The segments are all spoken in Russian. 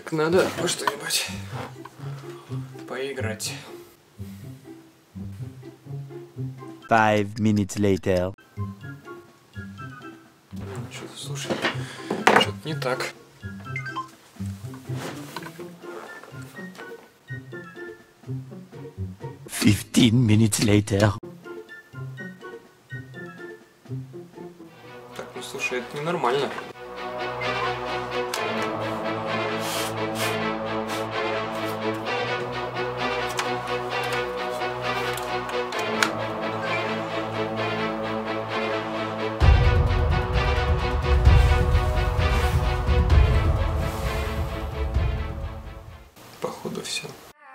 Так надо что-нибудь поиграть. 5 minutes later. Что-то, слушай, что-то не так. Fifteen minutes later. Так, ну слушай, это ненормально. Походу все.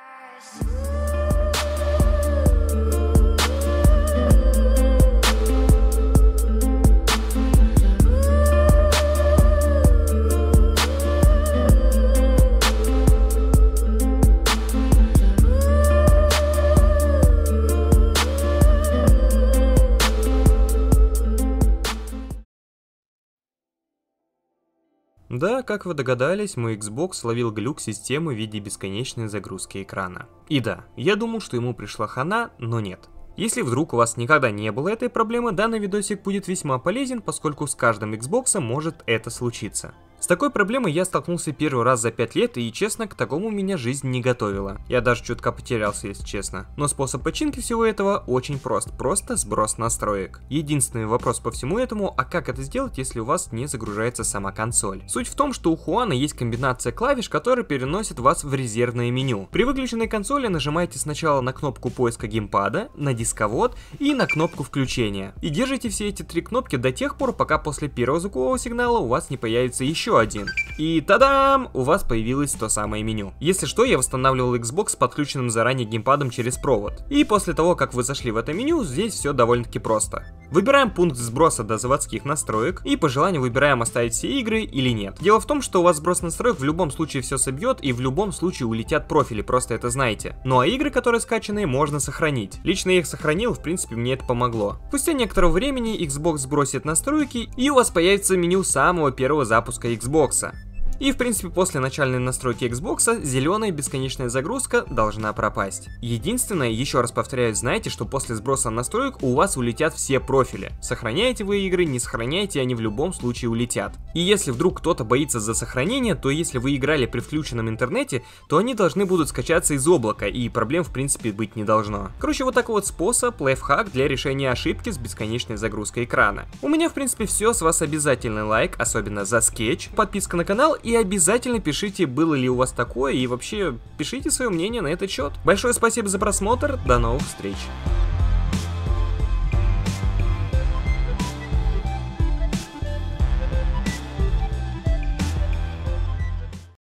Да, как вы догадались, мой Xbox словил глюк системы в виде бесконечной загрузки экрана. И да, я думал, что ему пришла хана, но нет. Если вдруг у вас никогда не было этой проблемы, данный видосик будет весьма полезен, поскольку с каждым Xbox может это случиться. С такой проблемой я столкнулся первый раз за 5 лет, и честно, к такому меня жизнь не готовила. Я даже чутка потерялся, если честно. Но способ починки всего этого очень прост, просто сброс настроек. Единственный вопрос по всему этому, а как это сделать, если у вас не загружается сама консоль? Суть в том, что у Хуана есть комбинация клавиш, которые переносят вас в резервное меню. При выключенной консоли нажимаете сначала на кнопку поиска геймпада, на дисковод и на кнопку включения. И держите все эти три кнопки до тех пор, пока после первого звукового сигнала у вас не появится еще один. И тадам! У вас появилось то самое меню. Если что, я восстанавливал Xbox с подключенным заранее геймпадом через провод. И после того, как вы зашли в это меню, здесь все довольно-таки просто. Выбираем пункт сброса до заводских настроек и по желанию выбираем оставить все игры или нет. Дело в том, что у вас сброс настроек в любом случае все собьет и в любом случае улетят профили, просто это знаете. Ну а игры, которые скачанные, можно сохранить. Лично я их сохранил, в принципе мне это помогло. Спустя некоторого времени Xbox сбросит настройки и у вас появится меню самого первого запуска Xbox. И в принципе после начальной настройки Xbox зеленая бесконечная загрузка должна пропасть. Единственное, еще раз повторяю, знайте, что после сброса настроек у вас улетят все профили. Сохраняете вы игры, не сохраняете, они в любом случае улетят. И если вдруг кто-то боится за сохранение, то если вы играли при включенном интернете, то они должны будут скачаться из облака, и проблем в принципе быть не должно. Короче, вот такой вот способ, лайфхак для решения ошибки с бесконечной загрузкой экрана. У меня в принципе все, с вас обязательный лайк, особенно за скетч, подписка на канал. И обязательно пишите, было ли у вас такое, и вообще пишите свое мнение на этот счет. Большое спасибо за просмотр, до новых встреч!